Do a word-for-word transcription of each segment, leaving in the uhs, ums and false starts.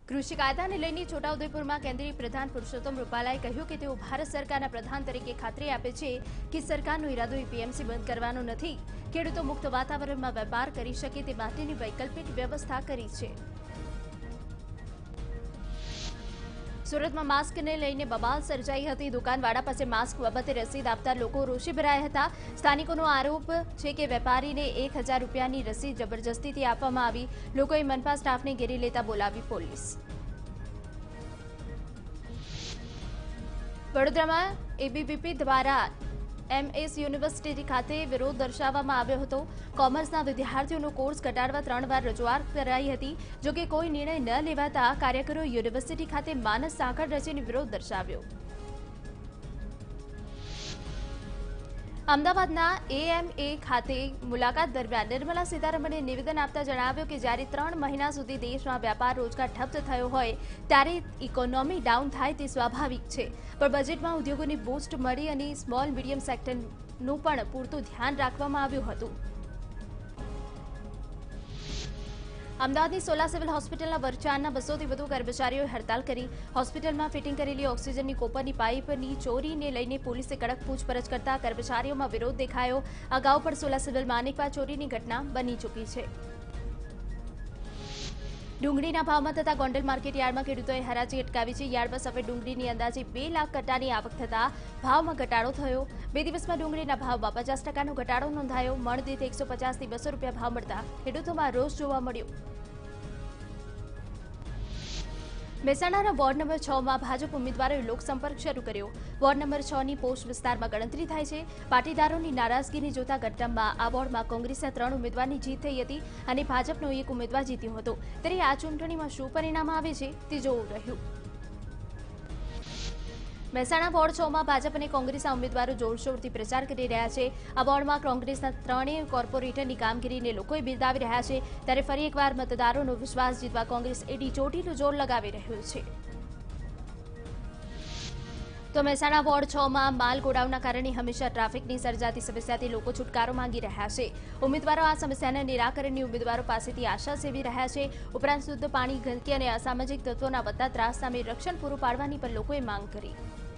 કૃષિ કાયદાને લઈને છોટાઉદેપુરમાં કેન્દ્રીય પ્રધાન પુરુષોત્તમ રૂપાલાએ કહ્યું કે તેઓ ભારત સરકારના પ્રધાન તરીકે ખાતરી આપે છે કે સરકારનો ઇરાદો એપીએમસી બંધ કરવાનો નથી. ખેડૂતો મુક્ત વાતાવરણમાં વેપાર કરી શકે તે માટેની વૈકલ્પિક વ્યવસ્થા કરી છે. સુરતમાં માસ્કને લઈને બબાલ સર્જાઈ હતી. દુકાનવાળા પાસે માસ્ક બાબતે રસીદ આપતા લોકો રોષે ભરાયા હતા. સ્થાનિકોનો આરોપ છે કે વેપારીને એક હજાર રૂપિયાની રસીદ જબરજસ્તીથી આપવામાં આવી. લોકોએ મનપા સ્ટાફને ઘેરી લેતા બોલાવી પોલીસ. વડોદરામાં એબીવીપી દ્વારા એમએસ યુનિવર્સિટી ખાતે વિરોધ દર્શાવવામાં આવ્યો હતો. કોમર્સના વિદ્યાર્થીઓનો કોર્સ ઘટાડવા ત્રણ વાર રજૂઆત કરાઈ હતી. જોકે કોઈ નિર્ણય ન લેવાતા કાર્યકરોએ યુનિવર્સિટી ખાતે માનસ સાંકળ રચીને વિરોધ દર્શાવ્યો. અમદાવાદના એએમએ ખાતે મુલાકાત દરમિયાન નિર્મલા સીતારમણે નિવેદન આપતા જણાવ્યું કે જ્યારે ત્રણ મહિના સુધી દેશમાં વ્યાપાર રોજગાર ઠપ થયો હોય ત્યારે ઇકોનોમી ડાઉન થાય તે સ્વાભાવિક છે, પણ બજેટમાં ઉદ્યોગોને બૂસ્ટ મળી અને સ્મોલ મીડિયમ સેક્ટરનું પણ પૂરતું ધ્યાન રાખવામાં આવ્યું હતું. અમદાવાદની સોલા સિવિલ હોસ્પિટલના વરચારના બસોથી વધુ કર્મચારીઓએ હડતાલ કરી. હોસ્પિટલમાં ફિટિંગ કરેલી ઓક્સિજનની કોપરની પાઇપની ચોરીને લઈને પોલીસે કડક પૂછપરછ કરતા કર્મચારીઓમાં વિરોધ દેખાયો. અગાઉ પણ સોલા સિવિલમાં અનેકવાર ચોરીની ઘટના બની ચૂકી છે. ડુંગળીના ભાવમાં થતા ગોંડલ માર્કેટ યાર્ડમાં ખેડૂતોએ હરાજી અટકાવી છે. યાર્ડમાં સફેદ ડુંગળીની અંદાજે બે લાખ કટ્ટાની આવક થતા ભાવમાં ઘટાડો થયો. બે દિવસમાં ડુંગળીના ભાવમાં પચાસ ટકાનો ઘટાડો નોંધાયો. મણ દીઠ એકસો પચાસથી બસો રૂપિયા ભાવ મળતા ખેડૂતોમાં રોષ જોવા મળ્યો. મહેસાણાના વોર્ડ નંબર છ માં ભાજપ ઉમેદવારોએ લોકસંપર્ક શરૂ કર્યો. વોર્ડ નંબર છ ની પોસ્ટ વિસ્તારમાં ગણતરી થાય છે. પાટીદારોની નારાજગીને જોતા ગઠબંધનમાં આ વોર્ડમાં કોંગ્રેસના ત્રણ ઉમેદવારની જીત થઈ હતી અને ભાજપનો એક ઉમેદવાર જીત્યો હતો. ત્યારે આ ચૂંટણીમાં શું પરિણામ આવે છે તે જોવું રહ્યું. મહેસાણા વોર્ડ છ માં ભાજપ અને કોંગ્રેસના ઉમેદવારો જોરશોરથી પ્રચાર કરી રહ્યા છે. આ વોર્ડમાં કોંગ્રેસના ત્રણેય કોર્પોરેટરની કામગીરીને લોકોએ બિરદાવી રહ્યા છે. ત્યારે ફરી એકવાર મતદારોનો વિશ્વાસ જીતવા કોંગ્રેસ એડી ચોટીનું જોર લગાવી રહ્યું છે. તો મહેસાણા વોર્ડ છ માં માલ ગોડાઉનના કારણે હંમેશા ટ્રાફિકની સર્જાતી સમસ્યાથી લોકો છુટકારો માંગી રહ્યા છે. ઉમેદવારો આ સમસ્યાના નિરાકરણની ઉમેદવારો પાસેથી આશા સેવી રહ્યા છે. ઉપરાંત શુદ્ધ પાણી, ગંદકી અને અસામાજિક તત્વોના વધતા ત્રાસ સામે રક્ષણ પૂરું પાડવાની પણ લોકોએ માંગ કરી.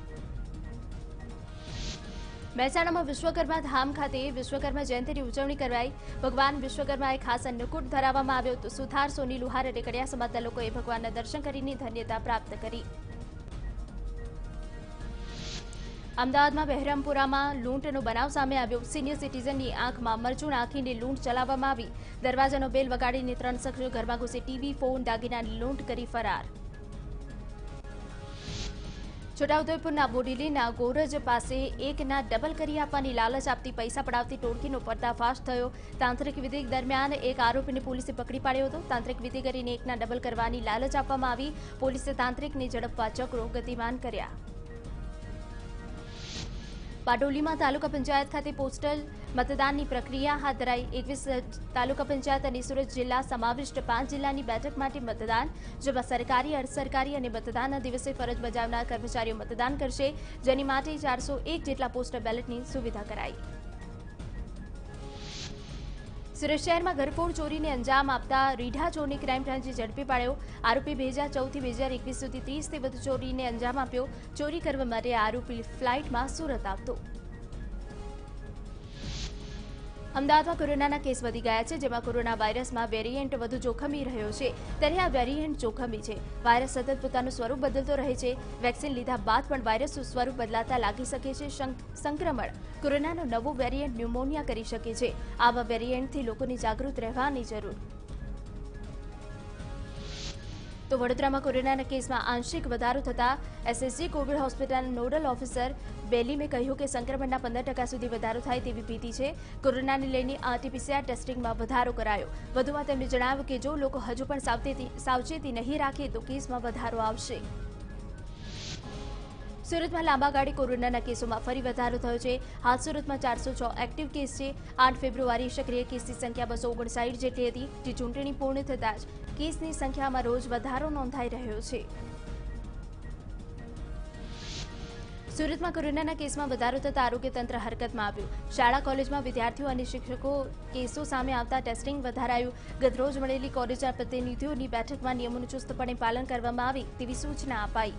મહેસાણામાં વિશ્વકર્મા ધામ ખાતે વિશ્વકર્મા જયંતિની ઉજવણી કરાઈ. ભગવાન વિશ્વકર્માએ ખાસ અન્નકૂટ ધરાવવામાં આવ્યો. તો સુથાર, સોની, લુહાર અને કડિયા સમાજના લોકોએ ભગવાનના દર્શન કરીને ધન્યતા પ્રાપ્ત કરી. અમદાવાદમાં બહેરામપુરામાં લૂંટનો બનાવ સામે આવ્યો. સિનિયર સિટીઝનની આંખમાં મરચું નાખીને લૂંટ ચલાવવામાં આવી. દરવાજાનો બેલ વગાડીને ત્રણ શખ્સો ઘરમાં ઘૂસી ટીવી, ફોન, દાગીનાની લૂંટ કરી ફરાર. છોટાઉદેપુરના બોડેલીના ગોરજ પાસે એકના ડબલ કરી આપવાની લાલચ આપતી પૈસા પડાવતી ટોળકીનો પર્દાફાશ થયો. તાંત્રિક વિધિ દરમિયાન એક આરોપીને પોલીસે પકડી પાડ્યો હતો. તાંત્રિક વિધિ કરીને એકના ડબલ કરવાની લાલચ આપવામાં આવી. પોલીસે તાંત્રિકને ઝડપવા ચક્રો ગતિમાન કર્યા. બારડોલીમાં તાલુકા પંચાયત ખાતે પોસ્ટલ મતદાનની પ્રક્રિયા હાથ ધરાઈ. એકવીસ તાલુકા પંચાયત અને સુરત જિલ્લા સમાવિષ્ટ પાંચ જિલ્લાની બેઠક માટે મતદાન, જેમાં સરકારી, અર્ધ સરકારી અને મતદાનના દિવસે ફરજ બજાવનાર કર્મચારીઓ મતદાન કરશે, જેની માટે ચારસો એક જેટલા પોસ્ટલ બેલેટની સુવિધા કરાઈ. સુરત શહેરમાં ઘરફોડ ચોરીને અંજામ આપતા રીઢા ચોરને ક્રાઇમ બ્રાન્ચે ઝડપી પાડ્યો. આરોપી બે હજાર ચૌદથી બે હજાર એકવીસ સુધી ત્રીસથી વધુ ચોરીને અંજામ આપ્યો. ચોરી કરવા માટે આરોપી ફ્લાઇટમાં સુરત આવતો. અમદાવાદમાં કોરોનાના કેસ વધી ગયા છે, જેમાં કોરોના વાયરસમાં વેરિયન્ટ વધુ જોખમી રહ્યો છે. ત્યારે આ વેરિયન્ટ જોખમી છે. વાયરસ સતત પોતાનું સ્વરૂપ બદલતો રહે છે. વેક્સિન લીધા બાદ પણ વાયરસનું સ્વરૂપ બદલાતા લાગી શકે છે. સંક્રમણ કોરોનાનો નવો વેરિયન્ટ ન્યુમોનિયા કરી શકે છે. આવા વેરિયન્ટથી લોકોને જાગૃત રહેવાની જરૂર. તો વડોદરામાં કોરોનાના કેસમાં આંશિક વધારો થતા એસએસજી કોવિડ હોસ્પિટલના નોડલ ઓફિસર બેલીમે કહ્યું કે સંક્રમણના પંદર ટકા સુધી વધારો થાય તેવી ભીતિ છે. કોરોનાને લઈને આરટીપીસીઆર ટેસ્ટિંગમાં વધારો કરાયો. વધુમાં તેમણે જણાવ્યું કે જો લોકો હજુ પણ સાવચેતી સાવચેતી નહીં રાખે તો કેસમાં વધારો આવશે. સુરતમાં લાંબા ગાળે કોરોનાના કેસોમાં ફરી વધારો થયો છે. હાલ સુરતમાં ચારસો છ એક્ટિવ કેસ છે. આઠ ફેબ્રુઆરી સક્રિય કેસની સંખ્યા બસો ઓગણસાઠ જેટલી હતી. જે ચૂંટણી પૂર્ણ થતાં જ કેસની સંખ્યામાં રોજ વધારો નોંધાઈ રહ્યો છે. સુરતમાં કોરોનાના કેસમાં વધારો થતા આરોગ્ય તંત્ર હરકતમાં આવ્યું. શાળા કોલેજમાં વિદ્યાર્થીઓ અને શિક્ષકો કેસો સામે આવતા ટેસ્ટિંગ વધારાયું. ગતરોજ મળેલી કોલેજના પ્રતિનિધિઓની બેઠકમાં નિયમોનું ચુસ્તપણે પાલન કરવામાં આવે તેવી સૂચના અપાઈ.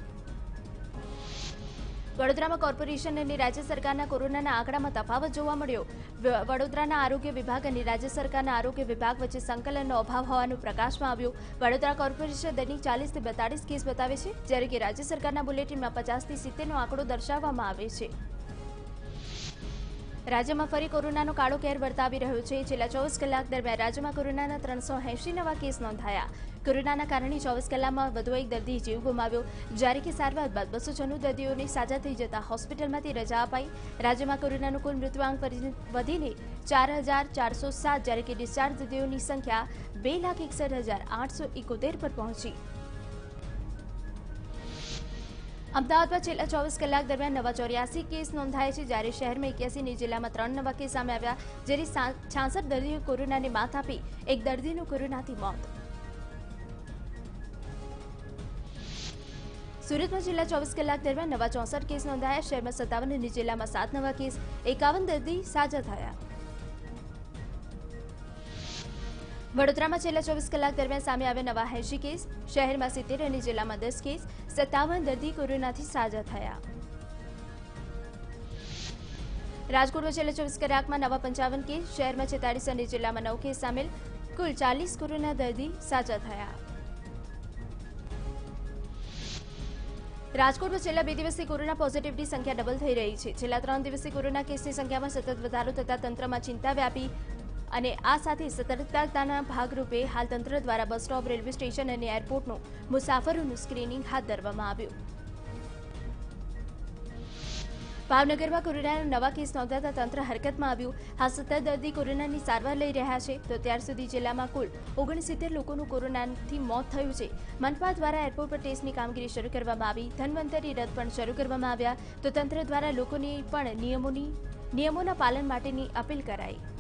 વડોદરામાં કોર્પોરેશન અને રાજ્ય સરકારના કોરોનાના આંકડામાં તફાવત જોવા મળ્યો. વડોદરાના આરોગ્ય વિભાગ અને રાજ્ય સરકારના આરોગ્ય વિભાગ વચ્ચે સંકલનનો અભાવ હોવાનું પ્રકાશમાં આવ્યું. વડોદરા કોર્પોરેશન દૈનિક ચાલીસ થી બેતાળીસ કેસ બતાવે છે, જ્યારે કે રાજ્ય સરકારના બુલેટિનમાં પચાસ થી સિત્તેર નો આંકડો દર્શાવવામાં આવે છે. રાજ્યમાં ફરી કોરોનાનો કાળો કેર વર્તાવી રહ્યો છે. છેલ્લા ચોવીસ કલાક દરમિયાન રાજ્યમાં કોરોનાના ત્રણસો એંશી નવા કેસ નોંધાયા. કોરોનાના કારણે ચોવીસ કલાકમાં વધુ એક દર્દી જીવ ગુમાવ્યો, જ્યારે કે સારવાર બાદ બસો છન્નું દર્દીઓને સાજા થઈ જતા હોસ્પિટલમાંથી રજા અપાઈ. રાજ્યમાં કોરોનાનું કુલ મૃત્યુઆંક વધીને ચાર હજાર ચારસો સાત, જ્યારે કે ડિસ્ચાર્જ દર્દીઓની સંખ્યા બે લાખ એકસઠ હજાર આઠસો એકોતેર પર પહોંચી. અમદાવાદમાં છેલ્લા ચોવીસ કલાક દરમિયાન નવા ચોર્યાસી કેસ નોંધાયા છે, જ્યારે શહેરમાં એક્યાસી અને જિલ્લામાં ત્રણ નવા કેસ સામે આવ્યા, જ્યારે છાસઠ દર્દીઓએ કોરોનાને માત આપી. એક દર્દીનું કોરોનાથી મોત. સુરતમાં છેલ્લા ચોવીસ કલાક દરમિયાન નવા ચોસઠ કેસ નોંધાયા. શહેરમાં સત્તાવન અને જિલ્લામાં સાત નવા કેસ, એકાવન દર્દી સાજા થયા. વડોદરામાં છેલ્લા ચોવીસ કલાક દરમિયાન સામે આવ્યા નવા એંશી કેસ. શહેરમાં સિત્તેર અને જિલ્લામાં દસ કેસ, સત્તાવન દર્દી કોરોનાથી સાજા થયા. રાજકોટમાં છેલ્લા ચોવીસ કલાકમાં નવા પંચાવન કેસ. શહેરમાં છેતાળીસ અને જિલ્લામાં નવ કેસ સામેલ. કુલ ચાલીસ કોરોના દર્દી સાજા થયા. રાજકોટમાં છેલ્લા બે દિવસથી કોરોના પોઝિટિવની સંખ્યા ડબલ થઈ રહી છે. છેલ્લા ત્રણ દિવસથી કોરોના કેસની સંખ્યામાં સતત વધારો થતા તંત્રમાં ચિંતા વ્યાપી અને આ સાથે સતર્કતાના ભાગરૂપે હાલ તંત્ર દ્વારા બસ સ્ટોપ, રેલવે સ્ટેશન અને એરપોર્ટનું મુસાફરોનું સ્ક્રીનિંગ હાથ ધરવામાં આવ્યું. ભાવનગરમાં કોરોનાના નવા કેસ નોંધાતા તંત્ર હરકતમાં આવ્યું. હાલ સત્તર દર્દી કોરોનાની સારવાર લઈ રહ્યા છે, તો ત્યાર સુધી જિલ્લામાં કુલ ઓગણસિત્તેર લોકોનું કોરોનાથી મોત થયું છે. મનપા દ્વારા એરપોર્ટ પર ટેસ્ટની કામગીરી શરૂ કરવામાં આવી. ધન્વંતરી રથ પણ શરૂ કરવામાં આવ્યા, તો તંત્ર દ્વારા લોકોને પણ નિયમોની નિયમોના પાલન માટેની અપીલ કરાઈ.